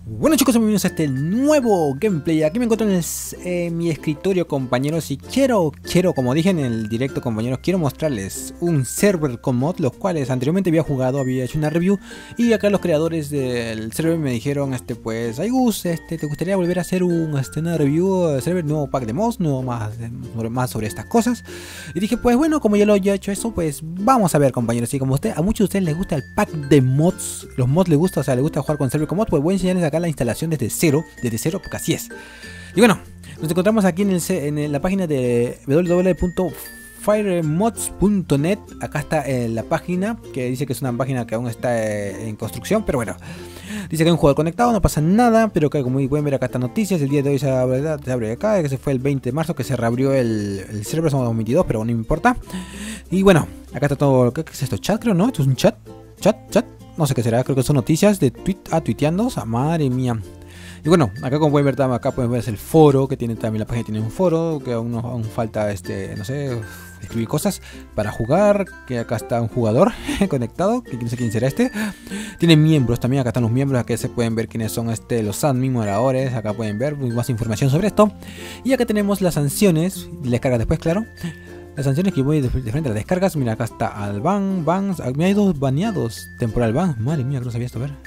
Bueno chicos, bienvenidos a este nuevo gameplay. Aquí me encuentro en mi escritorio, compañeros, y quiero, como dije en el directo, compañeros, quiero mostrarles un server con mods, los cuales anteriormente había jugado, había hecho una review, y acá los creadores del server me dijeron, pues, ay Gus, ¿te gustaría volver a hacer una review del server, nuevo pack de mods, nuevo más sobre estas cosas? Y dije, pues bueno, como ya lo he hecho eso, pues vamos a ver, compañeros. Y como a muchos de ustedes les gusta el pack de mods, los mods les gusta, o sea, les gusta jugar con server con mods, pues voy a enseñarles acá la instalación desde cero, porque así es. Y bueno, nos encontramos aquí en la página de www.firemods.net. Acá está la página, que dice que es una página que aún está en construcción, pero bueno, dice que hay un jugador conectado, no pasa nada, pero que como pueden ver acá están noticias. El día de hoy se abre acá, que se fue el 20 de marzo, que se reabrió el server, somos 22, pero no me importa. Y bueno, acá está todo. ¿Qué es esto? ¿Chat, creo, no? ¿Esto es un chat? ¿Chat? No sé qué será, creo que son noticias de tuiteando, madre mía. Y bueno, acá como pueden ver, acá pueden ver el foro, que tiene también la página, tiene un foro, que aún falta, no sé, escribir cosas para jugar, que acá está un jugador conectado, que no sé quién será Tiene miembros también, acá están los miembros, acá se pueden ver quiénes son los admin moderadores, acá pueden ver más información sobre esto. Y acá tenemos las sanciones, y les carga después, claro. Las sanciones que voy de frente a las descargas. Mira, acá está al bans. Mira, hay dos baneados. Temporal ban. Madre mía, que no sabía esto. A ver.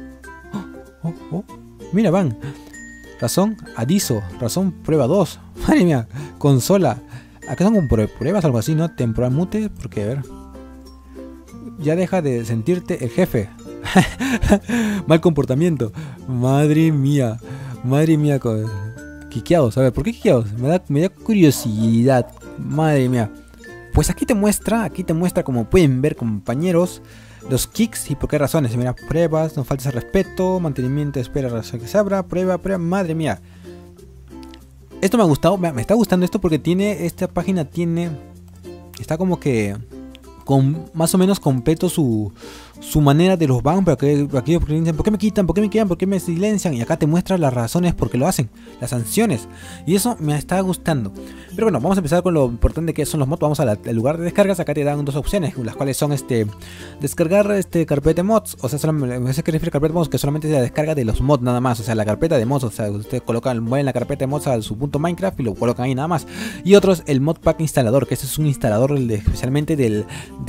Mira, ban. Razón, Adiso. Razón, prueba 2. Madre mía, consola. Acá son con pruebas, algo así, ¿no? Temporal mute. Porque, a ver. Ya deja de sentirte el jefe. Mal comportamiento. Madre mía. Madre mía. Quiqueados. A ver, ¿por qué quiqueados? Me da curiosidad. Madre mía. Pues aquí te muestra, como pueden ver, compañeros, los kicks y por qué razones. Mira, pruebas, no faltas al respeto, mantenimiento, espera, razón que se abra, prueba, madre mía. Esto me ha gustado, me está gustando esto porque esta página está como que con más o menos completo su manera de los bans, pero aquellos que dicen, ¿por qué me quitan? ¿Por qué me quedan? ¿Por qué me silencian? Y acá te muestra las razones por qué lo hacen, las sanciones. Y eso me está gustando. Pero bueno, vamos a empezar con lo importante que son los mods. Vamos al lugar de descargas. Acá te dan dos opciones, las cuales son descargar carpeta de mods. O sea, me sé que refiere a carpeta de mods, que solamente es la descarga de los mods nada más. O sea, la carpeta de mods. O sea, ustedes mueven la carpeta de mods a su punto Minecraft y lo colocan ahí nada más. Y otro es el mod pack instalador, que este es un instalador especialmente del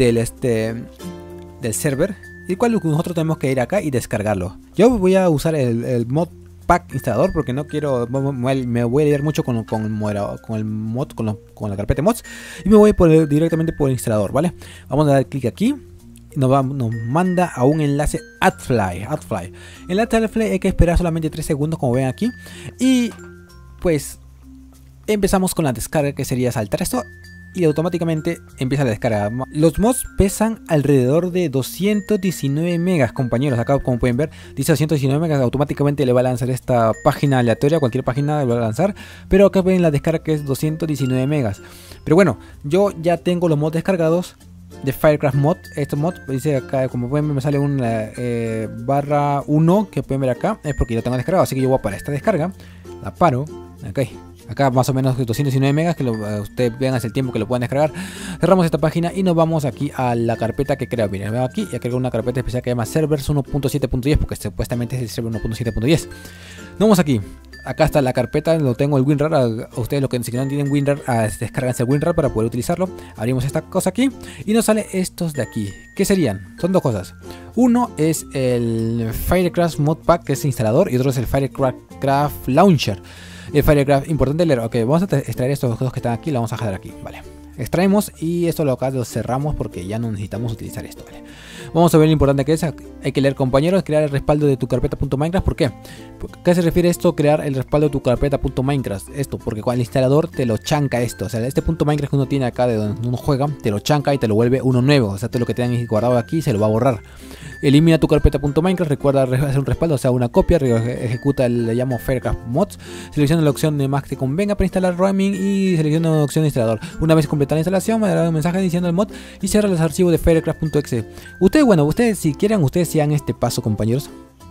server, el cual nosotros tenemos que ir acá y descargarlo. Yo voy a usar el mod pack instalador porque no quiero, me voy a lidiar mucho con la carpeta de mods, y me voy directamente por el instalador, ¿vale? Vamos a dar clic aquí. Nos manda a un enlace AdFly. En la AdFly hay que esperar solamente 3 segundos, como ven aquí, y pues empezamos con la descarga, que sería saltar esto y automáticamente empieza la descarga. Los mods pesan alrededor de 219 megas, compañeros. Acá, como pueden ver, dice 219 megas. Automáticamente le va a lanzar esta página aleatoria, cualquier página le va a lanzar. Pero acá ven la descarga, que es 219 megas. Pero bueno, yo ya tengo los mods descargados de Firecraft mod. Este mod dice acá, como pueden ver, me sale un /1 que pueden ver acá. Es porque yo lo tengo descargado, así que yo voy para esta descarga. La paro. Acá más o menos 219 megas, que ustedes vean hace el tiempo que lo pueden descargar. Cerramos esta página y nos vamos aquí a la carpeta que creo. Miren, veo aquí, ya creo una carpeta especial que se llama Servers 1.7.10, porque supuestamente es el server 1.7.10. Nos vamos aquí. Acá está la carpeta, lo tengo el WinRAR. A ustedes, lo que si no tienen WinRAR, descarganse el WinRAR para poder utilizarlo. Abrimos esta cosa aquí y nos sale estos de aquí. ¿Qué serían? Son dos cosas. Uno es el Firecraft Mod Pack, que es instalador, y otro es el Firecraft Launcher. El Firecraft, importante leer. Ok, vamos a extraer estos dos que están aquí, lo vamos a dejar aquí, vale. Extraemos y esto lo cerramos porque ya no necesitamos utilizar esto, vale. Vamos a ver lo importante que es. Hay que leer, compañeros, crear el respaldo de tu carpeta.minecraft. ¿Por qué? ¿Qué se refiere esto? Crear el respaldo de tu carpeta.minecraft. Esto, porque con el instalador te lo chanca esto. O sea, este punto Minecraft que uno tiene acá de donde uno juega, te lo chanca y te lo vuelve uno nuevo. O sea, todo lo que tengan guardado aquí se lo va a borrar. Elimina tu carpeta.minecraft, recuerda hacer un respaldo, o sea, una copia, ejecuta le llamo Firecraft Mods, selecciona la opción de más que te convenga para instalar roaming y selecciona la opción de instalador. Una vez completada la instalación, me dará un mensaje diciendo el mod y cierra los archivos de Firecraft.exe. Ustedes si quieren, ustedes sigan este paso, compañeros. Si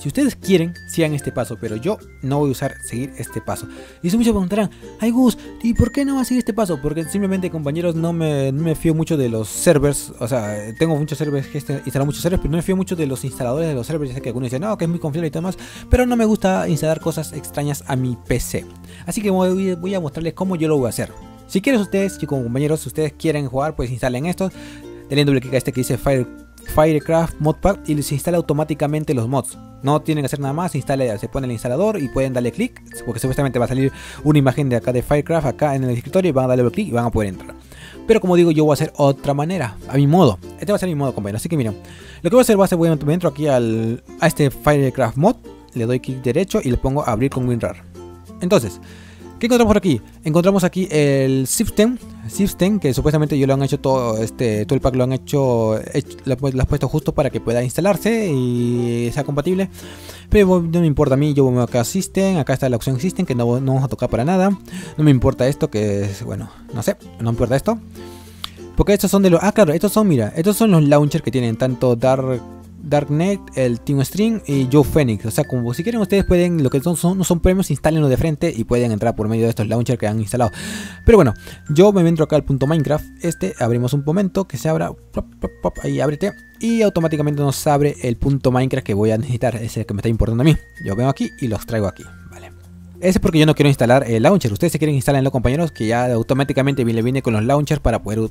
Si ustedes quieren, sigan este paso, pero yo no voy a seguir este paso. Y si muchos preguntarán, ay Gus, ¿y por qué no vas a seguir este paso? Porque simplemente, compañeros, no me fío mucho de los servers. O sea, tengo muchos servers que instalar muchos servers, pero no me fío mucho de los instaladores de los servers. Ya sé que algunos dicen, no, que es muy confiable y todo más, pero no me gusta instalar cosas extrañas a mi PC. Así que voy a mostrarles cómo yo lo voy a hacer. Si quieren ustedes, chicos, compañeros, si ustedes quieren jugar, pues instalen estos. Denle doble clic a este que dice Firecraft Modpack y se instala automáticamente los mods. No tienen que hacer nada más, se pone el instalador y pueden darle clic, porque supuestamente va a salir una imagen de acá de Firecraft acá en el escritorio y van a darle clic y van a poder entrar. Pero como digo, yo voy a hacer otra manera, a mi modo. Este va a ser mi modo, compañeros. Así que miren, lo que voy a hacer me entro aquí a este Firecraft Mod, le doy clic derecho y le pongo abrir con WinRAR. Entonces, ¿qué encontramos por aquí? Encontramos aquí el System, que supuestamente yo lo han hecho todo el pack lo han hecho, lo has puesto justo para que pueda instalarse y sea compatible. Pero no me importa a mí, yo me voy acá a System, acá está la opción System que no vamos a tocar para nada. No me importa esto que es, bueno, no sé, no me importa esto. Porque estos son de los, claro, estos son los launchers que tienen tanto Darknet, el TeamString y Joe Phoenix. O sea, como si quieren ustedes pueden, lo que no son premios, instálenlo de frente y pueden entrar por medio de estos launchers que han instalado. Pero bueno, yo me entro acá al punto Minecraft. Abrimos un momento que se abra. Ahí ábrete. Y automáticamente nos abre el punto Minecraft que voy a necesitar. Ese que me está importando a mí. Yo vengo aquí y los traigo aquí. Vale. Ese es porque yo no quiero instalar el launcher. Ustedes si quieren instalarlo, compañeros, que ya automáticamente le viene con los launchers para poder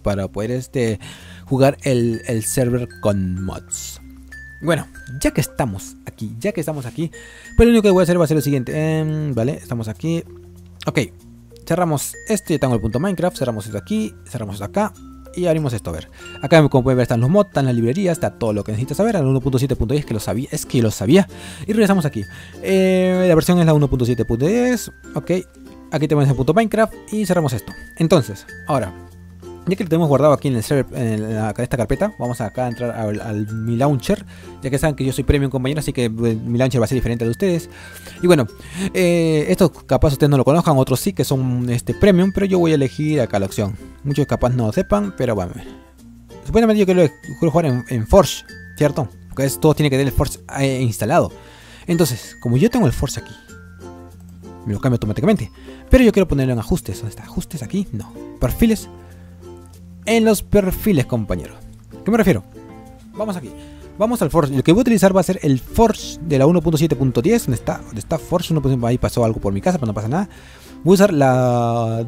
jugar el server con mods. Bueno, ya que estamos aquí, pues lo único que voy a hacer va a ser lo siguiente. Vale, estamos aquí. Ok, cerramos ya tengo el punto Minecraft, cerramos esto aquí, cerramos esto acá y abrimos esto. A ver, acá como pueden ver están los mods, están las librerías, está todo lo que necesitas saber. Al 1.7.10 que lo sabía, y regresamos aquí. La versión es la 1.7.10. Ok, aquí tenemos el punto Minecraft y cerramos esto. Entonces, ahora, ya que lo tenemos guardado aquí en el server, en esta carpeta, vamos acá a entrar al mi launcher. Ya que saben que yo soy premium, compañeros, así que mi launcher va a ser diferente al de ustedes. Y bueno, estos capaz ustedes no lo conozcan, otros sí que son premium, pero yo voy a elegir acá la opción. Muchos capaz no lo sepan, pero bueno. Supuestamente yo quiero jugar en Forge, ¿cierto? Porque todo tiene que tener el Forge instalado. Entonces, como yo tengo el Forge aquí, me lo cambio automáticamente. Pero yo quiero ponerlo en ajustes. ¿Dónde está? ¿Ajustes aquí? No. Perfiles. En los perfiles, compañeros. ¿Qué me refiero? Vamos aquí. Vamos al Forge. Lo que voy a utilizar va a ser el Forge de la 1.7.10. ¿Dónde está Forge 1.7? Ahí pasó algo por mi casa, pero no pasa nada. Voy a usar la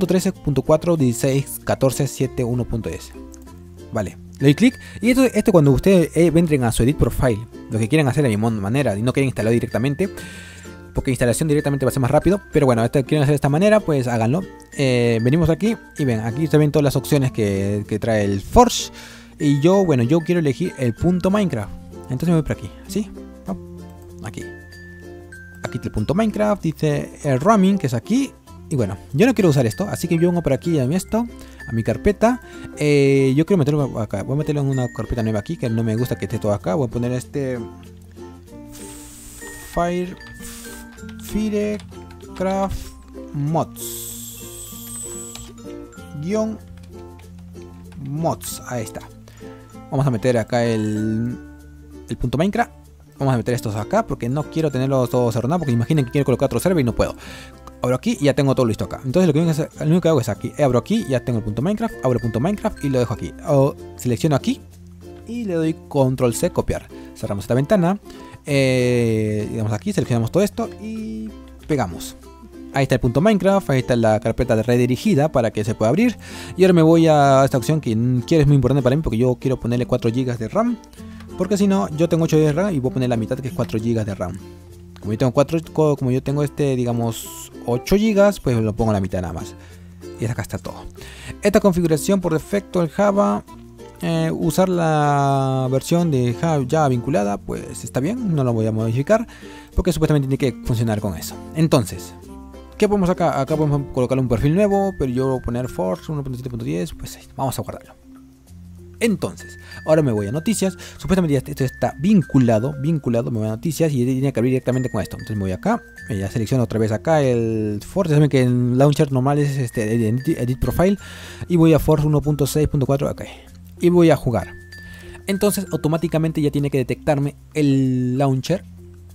10.13.4.16.14.7.1.es. Vale. Le doy clic. Y esto cuando ustedes entren a su Edit Profile, lo que quieren hacer de mi manera y no quieren instalarlo directamente, porque instalación directamente va a ser más rápido. Pero bueno, quieren hacer de esta manera, pues háganlo. Venimos aquí y ven, aquí se ven todas las opciones que trae el Forge. Y yo quiero elegir el punto Minecraft. Entonces me voy por aquí, ¿sí? Aquí. Aquí está el punto Minecraft, dice el roaming, que es aquí. Y bueno, yo no quiero usar esto, así que yo vengo por aquí a mi carpeta. Yo quiero meterlo acá. Voy a meterlo en una carpeta nueva aquí, que no me gusta que esté todo acá. Voy a poner Firecraft mods. Ahí está. Vamos a meter acá el punto Minecraft. Vamos a meter estos acá porque no quiero tenerlos todos ordenados, porque imaginen que quiero colocar otro server y no puedo. Abro aquí y ya tengo todo listo acá. Entonces lo único que hago es aquí. Abro aquí, ya tengo el punto Minecraft. Abro el punto Minecraft y lo dejo aquí. Selecciono aquí y le doy control C, copiar. Cerramos esta ventana. Digamos aquí, seleccionamos todo esto y pegamos. Ahí está el punto Minecraft, ahí está la carpeta de redirigida para que se pueda abrir. Y ahora me voy a esta opción que es muy importante para mí, porque yo quiero ponerle 4 GB de RAM. Porque si no, yo tengo 8 GB de RAM y voy a poner la mitad, que es 4 GB de RAM. Como yo tengo digamos 8 GB, pues lo pongo a la mitad nada más. Y acá está todo. Esta configuración por defecto el Java, usar la versión de Java ya vinculada, pues está bien, no lo voy a modificar, porque supuestamente tiene que funcionar con eso. Entonces, ¿qué podemos acá? Acá podemos colocarle un perfil nuevo, pero yo voy a poner Forge 1.7.10, pues vamos a guardarlo. Entonces, ahora me voy a noticias. Supuestamente esto está vinculado, me voy a noticias y tiene que abrir directamente con esto. Entonces me voy acá, ya selecciono otra vez acá el Forge. Saben que el launcher normal es Edit Profile, y voy a Forge 1.6.4 acá y voy a jugar. Entonces automáticamente ya tiene que detectarme el launcher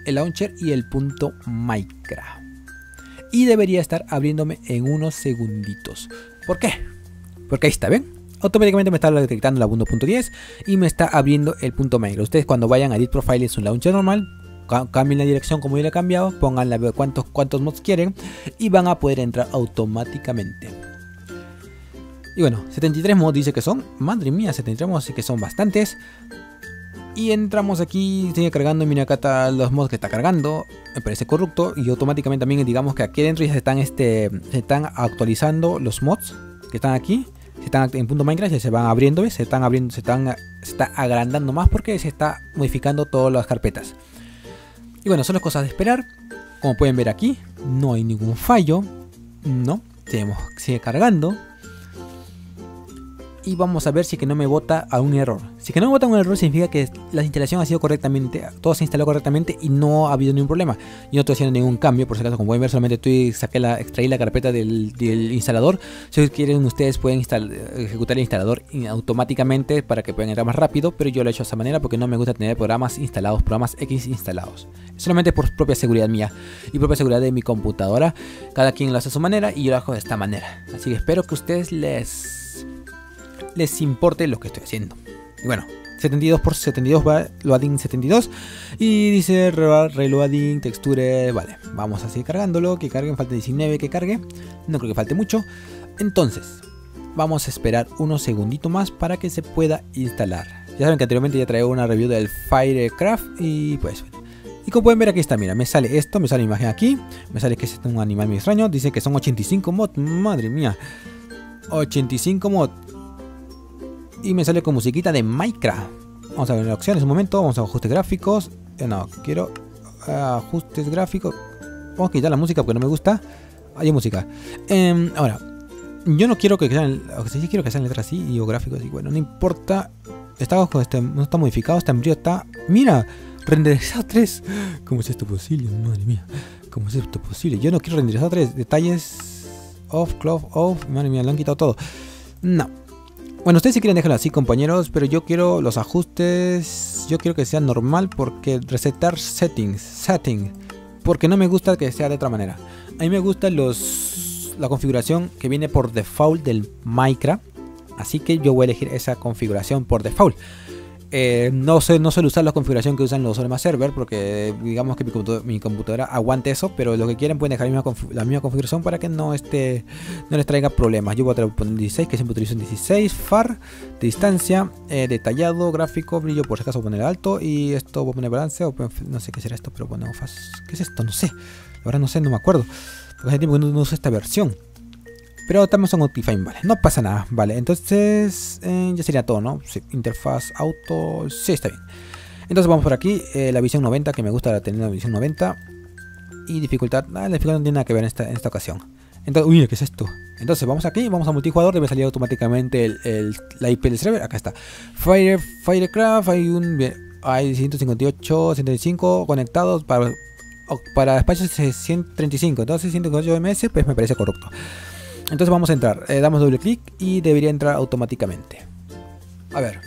el launcher y el punto Minecraft. Y debería estar abriéndome en unos segunditos. ¿Por qué? Porque ahí está, ¿ven? Automáticamente me está detectando la 1.10 y me está abriendo el punto Minecraft. Ustedes cuando vayan a Edit Profile en su launcher normal, cambien la dirección como yo le he cambiado, pongan cuántos mods quieren y van a poder entrar automáticamente. Y bueno, 73 mods dice que son, madre mía, 73 mods, así que son bastantes. Y entramos aquí, sigue cargando y mira acá están los mods que está cargando, me parece corrupto. Y automáticamente también digamos que aquí adentro ya se están actualizando los mods que están aquí. Están en punto Minecraft, ya se van abriendo, ¿ves? Se está agrandando más porque se está modificando todas las carpetas. Y bueno, son las cosas de esperar. Como pueden ver aquí, no hay ningún fallo. No, sigue cargando. Y vamos a ver si que no me bota a un error. Si que no me bota a un error significa que la instalación ha sido correctamente, todo se instaló correctamente y no ha habido ningún problema. Yo no estoy haciendo ningún cambio, por si acaso, como pueden ver, solamente extraí la carpeta del instalador. Si quieren, ustedes pueden ejecutar el instalador automáticamente para que puedan entrar más rápido, pero yo lo he hecho de esa manera porque no me gusta tener programas X instalados. Solamente por propia seguridad mía y propia seguridad de mi computadora. Cada quien lo hace a su manera y yo lo hago de esta manera. Así que espero que a ustedes les importe lo que estoy haciendo. Y bueno, 72 por 72 va loading 72 y dice reloading texture. Vale, vamos a seguir cargándolo, que carguen, falta 19 que cargue, no creo que falte mucho. Entonces vamos a esperar unos segunditos más para que se pueda instalar. Ya saben que anteriormente ya traía una review del Firecraft y pues y como pueden ver aquí está, mira, me sale esto, me sale la imagen aquí, me sale que es un animal muy extraño, dice que son 85 mods, madre mía, 85 mods. Y me sale con musiquita de Minecraft. Vamos a ver opciones un momento. Vamos a ajustes gráficos. No, quiero ajustes gráficos. Vamos a quitar la música porque no me gusta. Hay música. Ahora, yo no quiero que sean. O sea, sí quiero que sean letras así y o gráficos. Y bueno, no importa. No está modificado. Está en brillo. Está. Mira, renderizado 3. ¿Cómo es esto posible? Madre mía. ¿Cómo es esto posible? Yo no quiero renderizado 3. Detalles. Off, cloth, off. Madre mía, lo han quitado todo. No. Bueno, ustedes si quieren dejarlo así, compañeros, pero yo quiero los ajustes, yo quiero que sea normal porque resetar setting, porque no me gusta que sea de otra manera. A mí me gusta la configuración que viene por default del Minecraft, así que yo voy a elegir esa configuración por default. No suelo usar la configuración que usan los demás servers porque digamos que mi computadora aguante eso, pero lo que quieren pueden dejar la misma configuración para que no les traiga problemas. Yo voy a poner 16, que siempre utilizo un 16, far, de distancia, detallado, gráfico, brillo, por si acaso voy a poner alto, y esto voy a poner balance, o no sé qué será esto, pero ponemos fast. ¿Qué es esto? No sé, la verdad no sé, no me acuerdo, porque hace tiempo que no uso esta versión. Pero estamos en Optifine, vale, no pasa nada, vale, entonces ya sería todo, ¿no? Sí, interfaz auto, sí, está bien. Entonces vamos por aquí, la visión 90, que me gusta tener la visión 90. Y dificultad, la dificultad no tiene nada que ver en esta ocasión. Entonces, uy, ¿qué es esto? Entonces vamos aquí, vamos a multijugador, debe salir automáticamente la IP del server, acá está. Firecraft, hay 158, 135 conectados para espacios 135, entonces 158 ms, pues me parece correcto. Entonces vamos a entrar, damos doble clic y debería entrar automáticamente. A ver.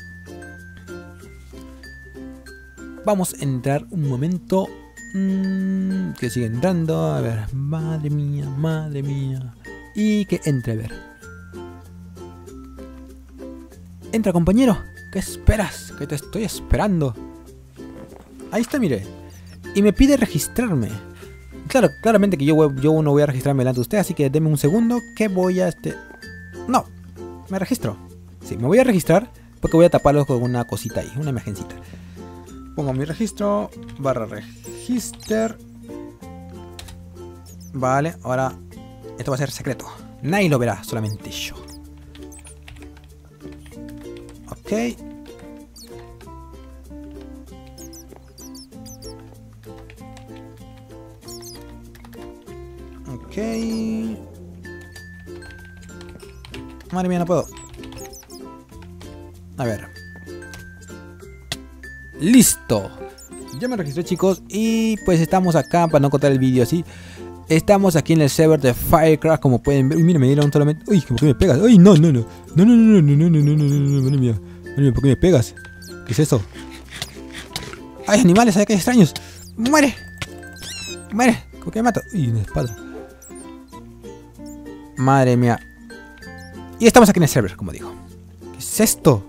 Vamos a entrar un momento. Que sigue entrando, a ver. Madre mía, madre mía. Y que entre, a ver. Entra, compañero. ¿Qué esperas? Que te estoy esperando. Ahí está, mire. Y me pide registrarme. Claro, claramente que yo no voy a registrarme delante de usted, así que denme un segundo que voy a No, me registro. Sí, me voy a registrar porque voy a taparlo con una cosita ahí, una imagencita. Pongo mi registro, /register. Vale, ahora esto va a ser secreto. Nadie lo verá, solamente yo. Ok. Ok. Madre mía, no puedo. A ver. Listo. Ya me registré, chicos. Y pues estamos acá, para no contar el vídeo así. Estamos aquí en el server de Firecraft, como pueden ver. Uy, mira, me dieron solamente. Uy, ¿por qué me pegas? Uy, no. Madre mía, ¿por qué me pegas? ¿Qué es eso? Hay animales, hay que extraños. ¡Muere! Muere, ¿con qué me mato? Uy, una espada. Madre mía. Y estamos aquí en el server, como digo. ¿Qué es esto?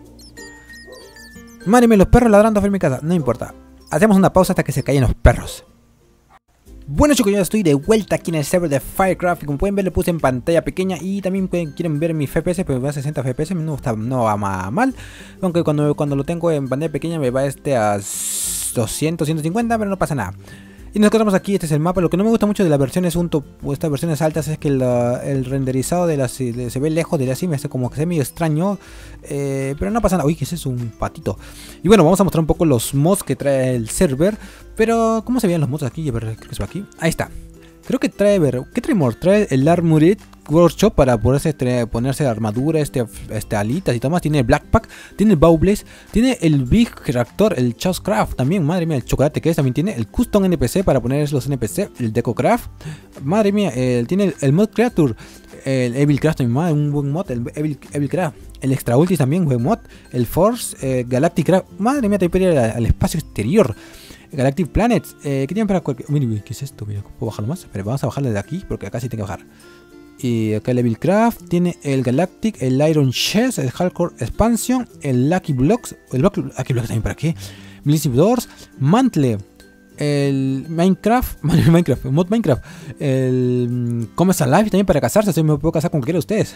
Madre mía, los perros ladrando afuera de mi casa. No importa. Hacemos una pausa hasta que se callen los perros. Bueno chicos, yo ya estoy de vuelta aquí en el server de Firecraft. Y como pueden ver, le puse en pantalla pequeña. Y también quieren ver mi FPS, pero me va a 60 FPS. No va mal. Aunque cuando lo tengo en pantalla pequeña me va a 200, 150, pero no pasa nada. Y nos encontramos aquí, este es el mapa. Lo que no me gusta mucho de las versiones estas versiones altas es que el renderizado se ve lejos de la cima, es como que se ve medio extraño. Pero no pasa nada. Uy, ¿qué es eso? Un patito. Y bueno, vamos a mostrar un poco los mods que trae el server. Pero, ¿cómo se veían los mods aquí? A ver, creo que es aquí. Ahí está. Creo que trae, ¿qué trae more? Trae el Armored Workshop para ponerse armadura, alitas y todo más. Tiene el Blackpack, tiene el Bowblaze, tiene el Big Reactor, el Chascraft también, madre mía, el chocolate que es, también tiene el Custom NPC para poner los NPC, el Decocraft, madre mía, tiene el Mod Creature, el Evil Craft también, madre, un buen mod, el Evil Craft, el Extra Ultis también, buen mod, el Force, Galactic Craft, madre mía, te voy a ir al espacio exterior. Galactic Planets, ¿qué tienen para cualquier...? Mira, ¿qué es esto? Mira, ¿puedo bajarlo más? Pero vamos a bajarle de aquí, porque acá sí tengo que bajar. Y acá el Evil Craft, tiene el Galactic, el Iron Chest, el Hardcore Expansion, el Lucky Blocks, Lucky Blocks también para aquí, Millicent Doors, Mantle, el Minecraft, el mod Minecraft, el Comes Alive también para casarse, así me puedo casar con cualquiera de ustedes.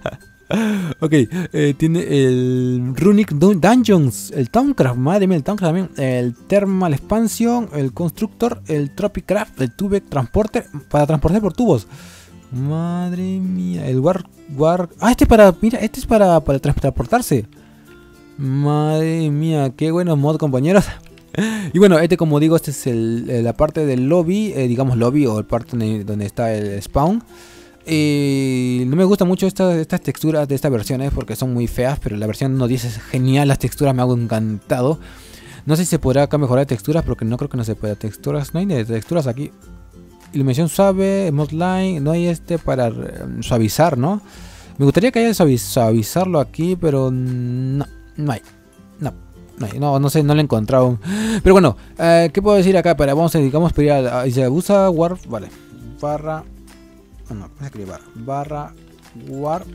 Ok, tiene el Runic Dungeons, el Towncraft, madre mía, el Towncraft también, el Thermal Expansion, el Constructor, el Tropicraft, el Tube Transporter para transportar por tubos. Madre mía, el este es para transportarse. Madre mía, qué buenos mods, compañeros. Y bueno, como digo, este es la parte del lobby, digamos lobby o el parte donde está el spawn. No me gustan mucho estas texturas de estas versiones porque son muy feas, pero la versión 1.10 es genial, las texturas me han encantado. No sé si se podrá acá mejorar texturas porque no creo que no se pueda. Texturas, no hay de texturas aquí. Iluminación suave, mod line, no hay para suavizar, ¿no? Me gustaría que haya suavizarlo aquí, pero no hay. No sé, no lo he encontrado. Pero bueno, ¿qué puedo decir acá? Vamos a pedir a se usa warp, vale. Barra. No, vamos a escribir barra warp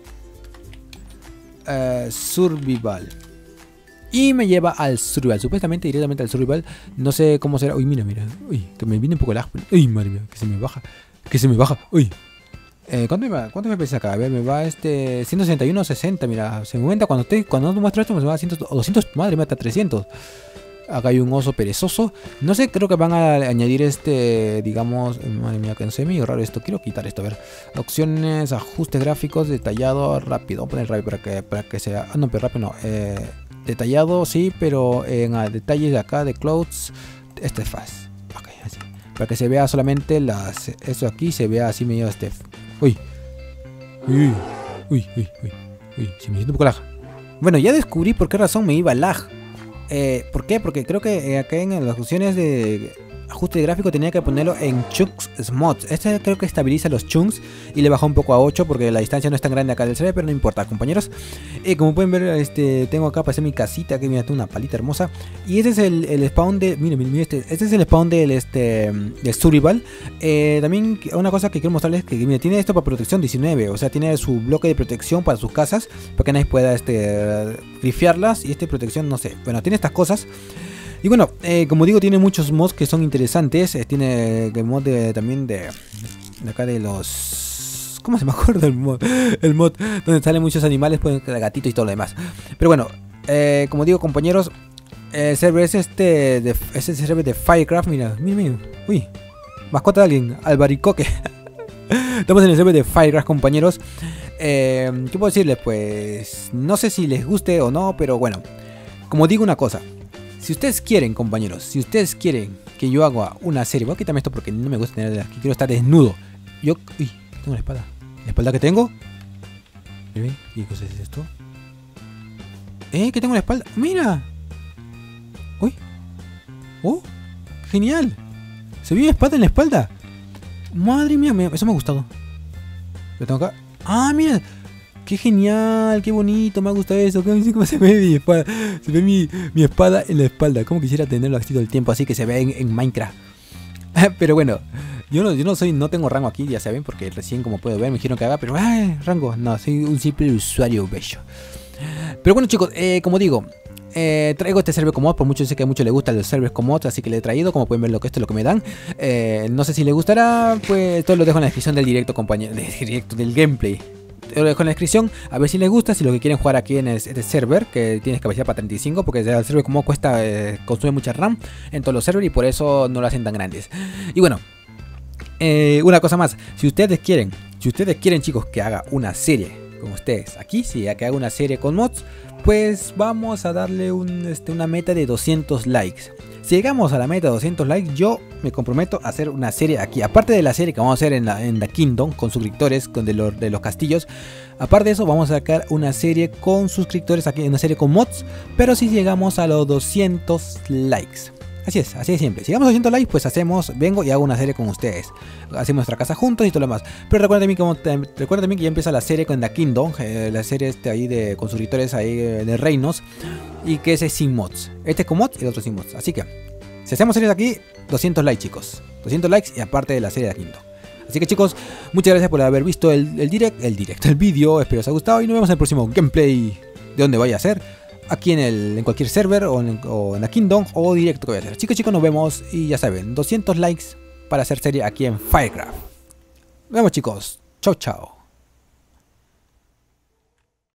survival. Y me lleva al survival, supuestamente directamente al survival. No sé cómo será. Uy, mira. Uy, que me viene un poco el lag. Uy, madre mía, que se me baja. Uy. ¿Cuánto me pesa acá? A ver, me va 161, 60. Mira, se me aumenta cuando muestro esto, me va a 100, 200, madre mía, hasta 300. Acá hay un oso perezoso. No sé, creo que van a añadir digamos, madre mía, que no sé, medio raro esto. Quiero quitar esto, a ver. Opciones, ajustes gráficos, detallado, rápido. Voy a poner rápido para que sea. Ah, no, pero rápido no. Detallado, sí, pero en detalles de acá, de clouds, este es fast. Ok, así. Para que se vea solamente esto aquí, se vea así medio Uy, se me hizo un poco lag. Bueno, ya descubrí por qué razón me iba lag. ¿Por qué? Porque creo que acá en las opciones de ajuste de gráfico tenía que ponerlo en chunks mods. Este creo que estabiliza los chunks y le bajó un poco a 8 porque la distancia no es tan grande acá del server, pero no importa, compañeros. Como pueden ver, tengo acá para hacer mi casita, que mira, tengo una palita hermosa. Y este es el spawn de, miren, este es el spawn del survival. También una cosa que quiero mostrarles es que mira, tiene esto para protección 19, o sea, tiene su bloque de protección para sus casas, para que nadie pueda grifiarlas, y protección, no sé, bueno, tiene estas cosas. Y bueno, como digo, tiene muchos mods que son interesantes. Tiene el mod también de acá de los... ¿Cómo se me acuerda el mod? El mod donde salen muchos animales, pues gatitos y todo lo demás. Pero bueno, como digo, compañeros, el server es el server de Firecraft. Mira. Uy, mascota de alguien, albaricoque. Estamos en el server de Firecraft, compañeros. ¿Qué puedo decirles? Pues no sé si les guste o no, pero bueno, como digo una cosa. Si ustedes quieren, compañeros, si ustedes quieren que yo haga una serie, voy a quitarme esto porque no me gusta tener aquí, quiero estar desnudo. Uy, tengo una espada. ¿La espalda que tengo? ¿Qué cosa es esto? Que tengo una espalda. ¡Mira! ¡Uy! ¡Oh! ¡Genial! Se ve mi espada en la espalda. Madre mía, eso me ha gustado. Lo tengo acá. ¡Ah, mira! ¡Qué genial! ¡Qué bonito! Me ha gustado eso. ¿Cómo se ve mi espada? Se ve mi espada en la espalda. Como quisiera tenerlo así todo el tiempo, así que se ve en Minecraft. Pero bueno, no tengo rango aquí, ya saben, porque recién como puedo ver me dijeron que haga, pero rango, no, soy un simple usuario bello. Pero bueno chicos, como digo, traigo este server con mods, por mucho sé que a muchos les gustan los servers con mods, así que le he traído, como pueden ver esto es lo que me dan. No sé si les gustará, pues todo lo dejo en la descripción del directo, compañero, del gameplay. Lo dejo en la descripción, a ver si les gusta, si lo que quieren jugar aquí en este server, que tienes capacidad para 35, porque el server como cuesta, consume mucha RAM en todos los servers y por eso no lo hacen tan grandes. Y bueno, una cosa más, si ustedes quieren chicos que haga una serie con ustedes aquí, si ya que haga una serie con mods, pues vamos a darle una meta de 200 likes. Si llegamos a la meta de 200 likes, yo me comprometo a hacer una serie aquí. Aparte de la serie que vamos a hacer en The Kingdom, con suscriptores de los castillos. Aparte de eso, vamos a sacar una serie con suscriptores aquí, una serie con mods. Pero si llegamos a los 200 likes. Así de simple. Si llegamos a 200 likes, pues vengo y hago una serie con ustedes. Hacemos nuestra casa juntos y todo lo demás. Pero recuerden también que ya empieza la serie con The Kingdom, la serie ahí con suscriptores ahí de reinos. Y que ese es sin mods. Este es con mods y el otro sin mods. Así que, si hacemos series aquí, 200 likes chicos. 200 likes y aparte de la serie de The Kingdom. Así que chicos, muchas gracias por haber visto el vídeo. Espero os haya gustado y nos vemos en el próximo gameplay de donde vaya a ser. Aquí en cualquier server o en The Kingdom o directo que voy a hacer. Chicos, nos vemos y ya saben, 200 likes para hacer serie aquí en Firecraft. Nos vemos chicos. Chao, chao.